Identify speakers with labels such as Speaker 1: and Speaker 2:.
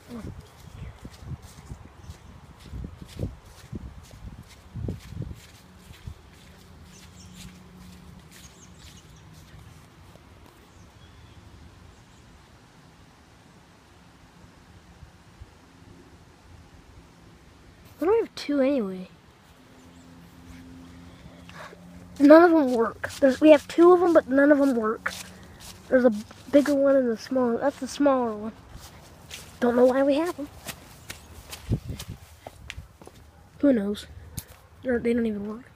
Speaker 1: Why do we have two anyway? None of them work. We have two of them, but none of them work. There's a bigger one and a smaller. That's the smaller one. Don't know why we have them. Who knows? They don't even work.